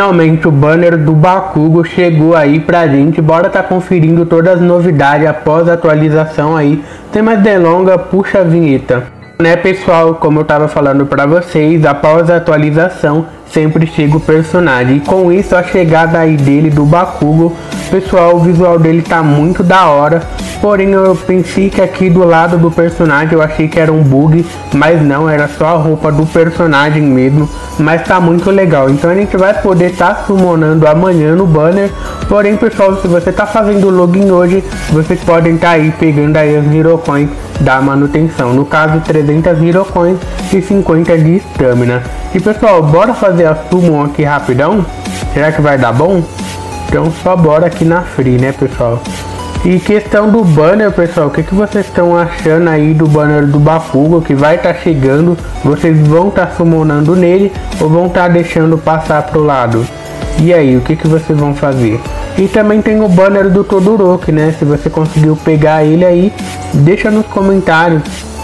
Finalmente o banner do Bakugo chegou aí pra gente, bora tá conferindo todas as novidades após a atualização aí. Sem mais delongas, puxa a vinheta. Né pessoal, como eu tava falando pra vocês, após a atualização sempre chega o personagem, e com isso a chegada aí dele do Bakugo, pessoal, o visual dele tá muito da hora. Porém eu pensei que aqui do lado do personagem eu achei que era um bug, mas não, era só a roupa do personagem mesmo, mas tá muito legal. Então a gente vai poder estar summonando amanhã no banner. Porém pessoal, se você tá fazendo o login hoje, vocês podem estar aí pegando aí as Hero Coins da manutenção, no caso 300 Hero Coins e 50 de Stamina. E pessoal, bora fazer a summon aqui rapidão? Será que vai dar bom? Então só bora aqui na free, né pessoal? E questão do banner, pessoal, o que vocês estão achando aí do banner do Bakugo que vai estar chegando? Vocês vão estar summonando nele ou vão estar deixando passar pro lado? E aí, o que vocês vão fazer? E também tem o banner do Todoroki, né? Se você conseguiu pegar ele aí, deixa nos comentários.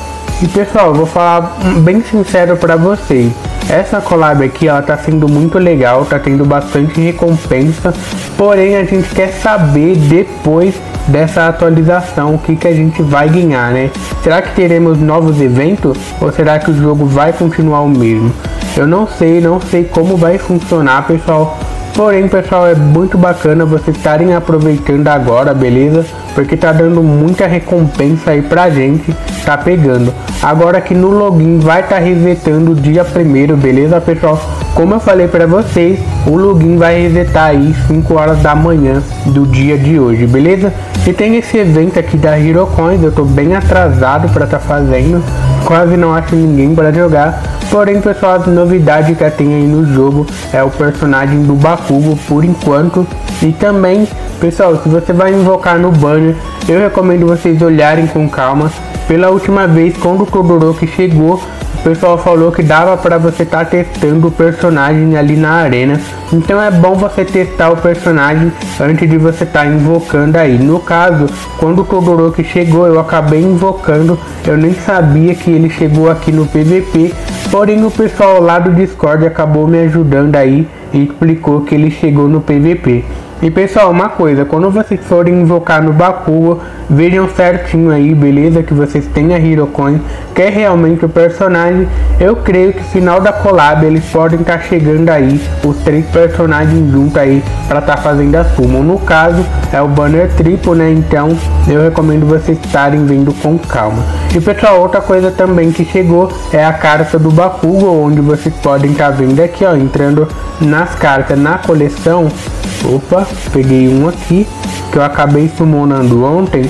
E pessoal, vou falar bem sincero pra vocês. Essa collab aqui, ela tá sendo muito legal, tá tendo bastante recompensa. Porém, a gente quer saber depois dessa atualização o que a gente vai ganhar, né? Será que teremos novos eventos ou será que o jogo vai continuar o mesmo? Eu não sei como vai funcionar, pessoal. Porém, pessoal, é muito bacana vocês estarem aproveitando agora, beleza? Porque tá dando muita recompensa aí pra gente, tá pegando. Agora aqui no login vai estar resetando dia 1º, beleza, pessoal? Como eu falei pra vocês, o login vai resetar aí 5 horas da manhã do dia de hoje, beleza? E tem esse evento aqui da Hero Coins, eu tô bem atrasado pra tá fazendo, quase não acho ninguém pra jogar. Porém, pessoal, as novidades que tem aí no jogo é o personagem do Bakugo por enquanto. E também, pessoal, se você vai invocar no banner, eu recomendo vocês olharem com calma. Pela última vez, quando o Todoroki chegou, o pessoal falou que dava para você estar testando o personagem ali na arena. Então é bom você testar o personagem antes de você estar invocando aí. No caso, quando o Todoroki chegou, eu acabei invocando. Eu nem sabia que ele chegou aqui no PVP. Porém o pessoal lá do Discord acabou me ajudando aí e explicou que ele chegou no PVP. E pessoal, uma coisa, quando vocês forem invocar no Bakugo, vejam certinho aí, beleza? Que vocês tenham a Hero Coin, que é realmente o personagem. Eu creio que no final da collab eles podem estar chegando aí, os 3 personagens juntos aí, para estar fazendo a summon. No caso, é o banner triplo, né? Então, eu recomendo vocês estarem vendo com calma. E pessoal, outra coisa também que chegou é a carta do Bakugo, onde vocês podem estar vendo aqui, ó, entrando nas cartas na coleção. Opa, peguei um aqui que eu acabei summonando ontem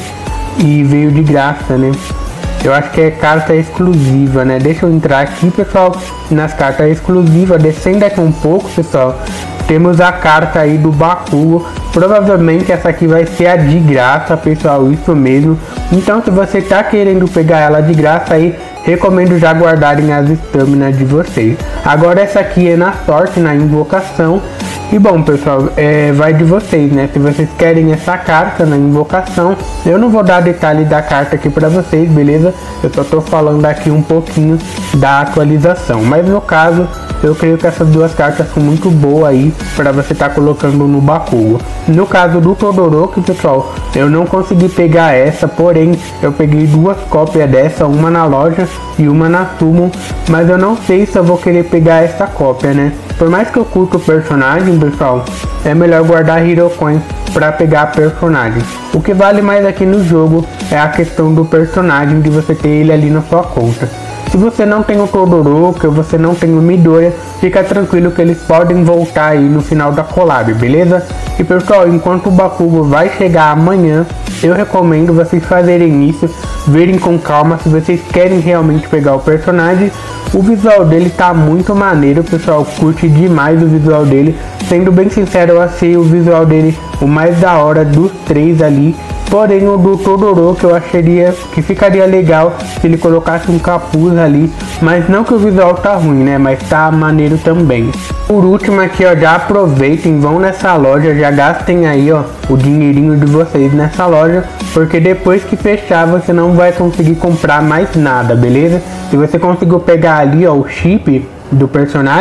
e veio de graça, né? Eu acho que é carta exclusiva, né? Deixa eu entrar aqui, pessoal, nas cartas exclusivas. Descendo aqui um pouco, pessoal, temos a carta aí do Bakugo. Provavelmente essa aqui vai ser a de graça, pessoal, isso mesmo. Então se você tá querendo pegar ela de graça aí, recomendo já guardarem as estamina de vocês. Agora essa aqui é na sorte, na invocação. E bom, pessoal, vai de vocês, né? Se vocês querem essa carta na invocação, eu não vou dar detalhe da carta aqui pra vocês, beleza? Eu só tô falando aqui um pouquinho da atualização. Mas no caso, eu creio que essas duas cartas são muito boas aí pra você tá colocando no Bakugo. No caso do Todoroki, pessoal, eu não consegui pegar essa, porém eu peguei 2 cópias dessa, uma na loja e uma na summon, mas eu não sei se eu vou querer pegar essa cópia, né? Por mais que eu curto o personagem, pessoal, é melhor guardar Hero Coins para pegar personagem. O que vale mais aqui no jogo é a questão do personagem, de você ter ele ali na sua conta. Se você não tem o Todoroki ou você não tem o Midoriya, fica tranquilo que eles podem voltar aí no final da collab, beleza? E pessoal, enquanto o Bakugo vai chegar amanhã, eu recomendo vocês fazerem isso, verem com calma se vocês querem realmente pegar o personagem. O visual dele tá muito maneiro, pessoal, curte demais o visual dele. Sendo bem sincero, eu achei o visual dele o mais da hora dos 3 ali. Porém o do Todoroki eu acharia que ficaria legal se ele colocasse um capuz ali. Mas não que o visual tá ruim, né? Mas tá maneiro também. Por último aqui, ó, já aproveitem, vão nessa loja, já gastem aí, ó, o dinheirinho de vocês nessa loja. Porque depois que fechar você não vai conseguir comprar mais nada, beleza? Se você conseguiu pegar ali, ó, o chip do personagem,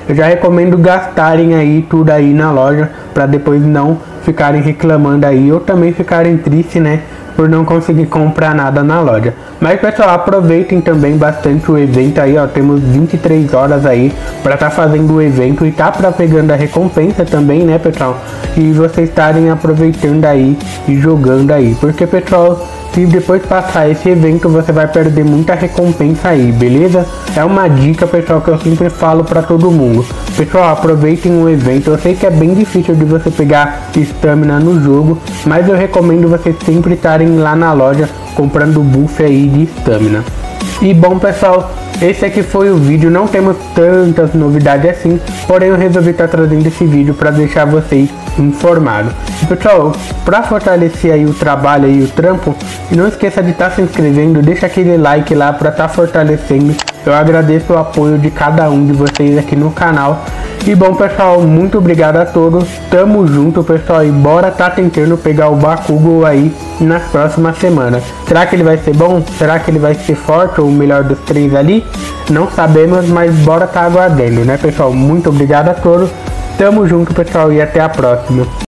eu já recomendo gastarem aí tudo aí na loja, para depois não ficarem reclamando aí, ou também ficarem tristes, né, por não conseguir comprar nada na loja. Mas pessoal, aproveitem também bastante o evento aí, ó, temos 23 horas aí para estar fazendo o evento e tá para pegando a recompensa também, né pessoal, e vocês estarem aproveitando aí e jogando aí, porque pessoal, se depois passar esse evento você vai perder muita recompensa aí, beleza? É uma dica pessoal que eu sempre falo para todo mundo. Pessoal, aproveitem o evento. Eu sei que é bem difícil de você pegar estamina no jogo, mas eu recomendo vocês sempre estarem lá na loja comprando buff aí de estamina. E bom pessoal, esse aqui foi o vídeo, não temos tantas novidades assim, porém eu resolvi estar trazendo esse vídeo para deixar vocês informados. E pessoal, para fortalecer aí o trabalho e o trampo, não esqueça de estar se inscrevendo, deixa aquele like lá para estar fortalecendo. Eu agradeço o apoio de cada um de vocês aqui no canal. E bom pessoal, muito obrigado a todos, tamo junto pessoal, e bora tá tentando pegar o Bakugou aí nas próximas semanas. Será que ele vai ser bom? Será que ele vai ser forte ou o melhor dos três ali? Não sabemos, mas bora tá aguardando, né pessoal? Muito obrigado a todos, tamo junto pessoal, e até a próxima.